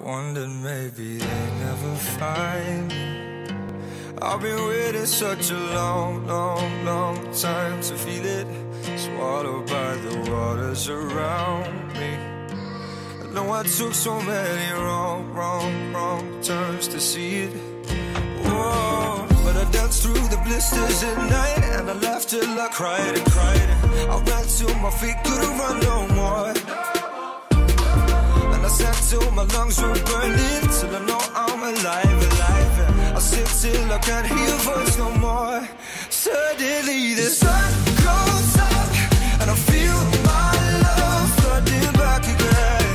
wondered maybe they never find me. I've been waiting such a long, long, long time to feel it, swallowed by the waters around me. I know I took so many wrong, wrong, wrong turns to see it. Whoa, but I danced through the blisters at night, and I laughed till I cried and cried. I ran till my feet couldn't run no more, and I sang till my lungs were burning, till I know I'm alive, alive. I sing till I can't hear a voice no more. Suddenly the sun goes up, and I feel my love flooding back again,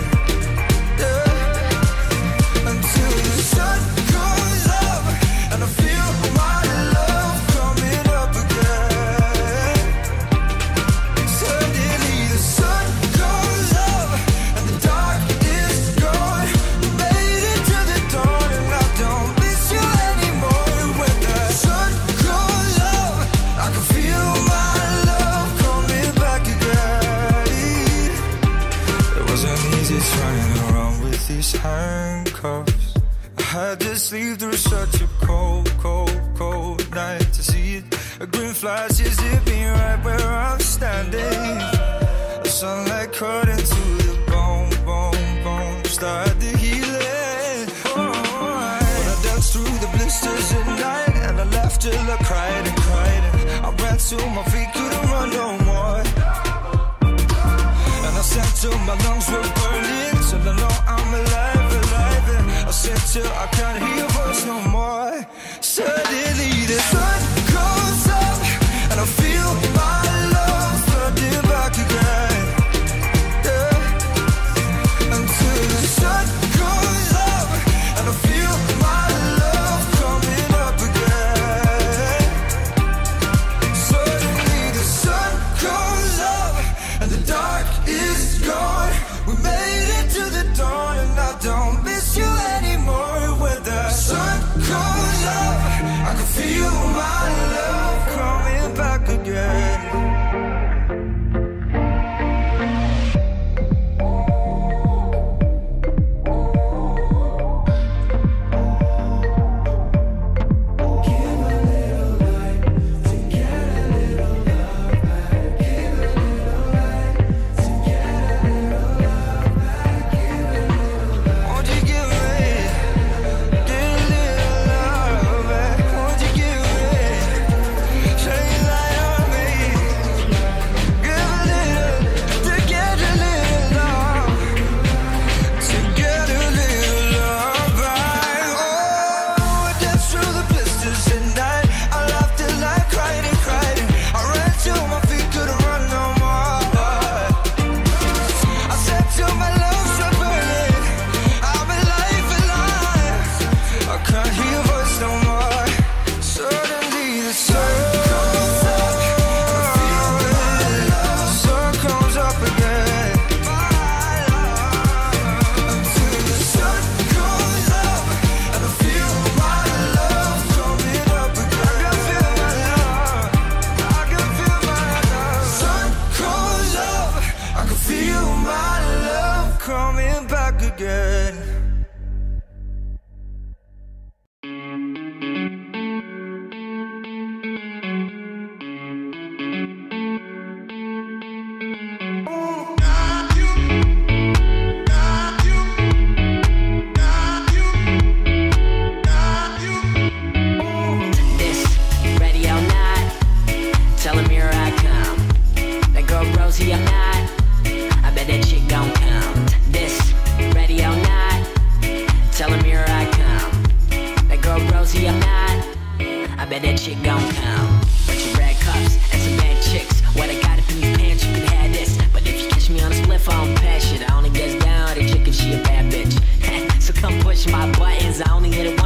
yeah. Until the sun goes up, and I feel my love coming up again. Suddenly the sun goes up, and the dark is gone. We made it to the dawn, and I don't miss you anymore. When the sun goes up, I can feel my love coming back again. It wasn't easy trying around with these handcuffs. I had to sleep through such a cold, cold, cold night to see it. A green flash is zipping right where I'm standing. The sunlight cut into the bone, bone, bone. Start the healing. When I danced through the blisters at night, and I laughed till I cried and cried. I ran till my feet couldn't run no more, and I sang till my lungs were burning, till I know I'm alive, alive. And I sang till I can't hear a voice no more. Suddenly the sun goes up, and I feel my love flooding back again, yeah. Until the sun goes up, and I feel my love coming up again. Suddenly the sun goes up, and the dark is gone. We made it to the dawn, and I don't miss you anymore. When the sun goes up, I can feel my love coming back again. Coming back again. I bet that chick gon' come. Bunch of red cups and some bad chicks. What I got up in these pants, you can have this. But if you catch me on a spliff, I don't pass shit. I only gets down, the chick if she a bad bitch. So come push my buttons, I only hit it